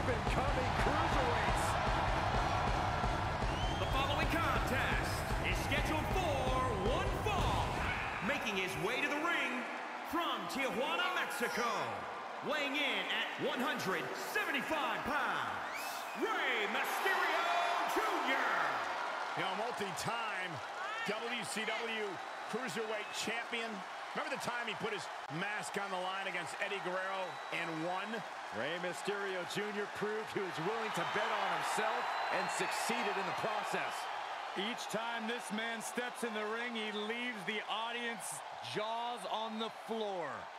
up-and-coming cruiserweights. The following contest is scheduled for one fall. Making his way to the ring from Tijuana, Mexico. Weighing in at 175 pounds, Rey Mysterio Jr. You know, multi-time WCW Cruiserweight Champion. Remember the time he put his mask on the line against Eddie Guerrero and won? Rey Mysterio Jr. proved he was willing to bet on himself and succeeded in the process. Each time this man steps in the ring, he leaves the audience jaws on the floor.